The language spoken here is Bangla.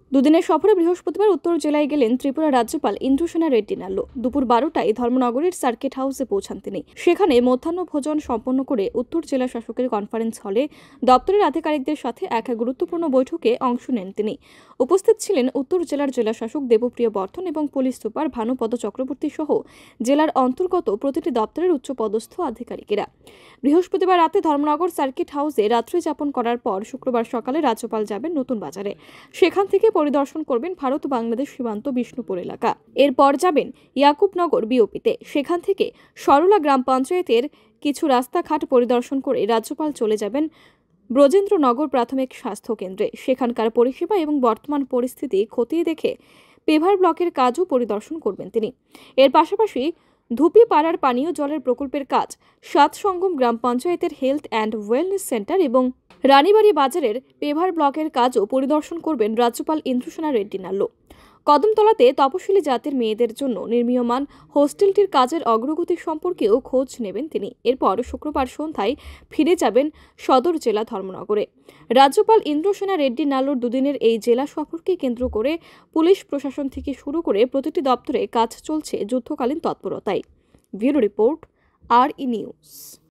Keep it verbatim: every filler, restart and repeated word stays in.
দুদিনের সফরে বৃহস্পতিবার উত্তর জেলায় গেলেন ত্রিপুরা রাজ্যপাল ইন্দ্রসেনা রেড্ডি নাল্লো। দুপুর বারোটায় ধর্মনগরের সার্কিট হাউসে পৌঁছান তিনি। সেখানে মধ্যাহ্ন ভোজন সম্পন্ন করে উত্তর জেলা শাসকের কনফারেন্স হলে দপ্তরের আধিকারিকদের সাথে এক গুরুত্বপূর্ণ বৈঠকে অংশ নেন তিনি। উপস্থিত ছিলেন উত্তর জেলার জেলা শাসক দেবপ্রিয় বর্ধন এবং পুলিশ সুপার ভানুপদ চক্রবর্তী সহ জেলার অন্তর্গত প্রতিটি দপ্তরের উচ্চপদস্থ আধিকারিকেরা। বৃহস্পতিবার রাতে ধর্মনগর সার্কিট হাউসে রাত্রি যাপন করার পর শুক্রবার সকালে রাজ্যপাল যাবেন নতুন বাজারে। সেখান থেকে পরিদর্শন করবেন ভারত বাংলাদেশ সীমান্ত বিষ্ণুপুর এলাকা। এরপর যাবেন ইয়াকুবনগর বিওপিতে। সেখান থেকে সরলা গ্রাম পঞ্চায়েতের কিছু রাস্তাঘাট পরিদর্শন করে রাজ্যপাল চলে যাবেন ব্রজেন্দ্রনগর প্রাথমিক স্বাস্থ্য কেন্দ্রে। সেখানকার পরিষেবা এবং বর্তমান পরিস্থিতি খতিয়ে দেখে পেভার ব্লকের কাজও পরিদর্শন করবেন তিনি। এর পাশাপাশি ধুপিপাড়ার পানীয় জলের প্রকল্পের কাজ, সাত সঙ্গম গ্রাম পঞ্চায়েতের হেলথ অ্যান্ড ওয়েলনেস সেন্টার এবং রানীবাড়ি বাজারের পেভার ব্লকের কাজও পরিদর্শন করবেন রাজ্যপাল ইন্দ্রসেনা রেড্ডি নাল্লো। কদমতলাতে তপশিলি জাতির মেয়েদের জন্য নির্মীয়মান হোস্টেলটির কাজের অগ্রগতি সম্পর্কেও খোঁজ নেবেন তিনি। এরপর শুক্রবার সন্ধ্যায় ফিরে যাবেন সদর জেলা ধর্মনগরে। রাজ্যপাল ইন্দ্রসেনা রেড্ডি নাল্লোর দুদিনের এই জেলা সফরকে কেন্দ্র করে পুলিশ প্রশাসন থেকে শুরু করে প্রতিটি দপ্তরে কাজ চলছে যুদ্ধকালীন তৎপরতায়। ব্যুরো রিপোর্ট, আর ই নিউজ।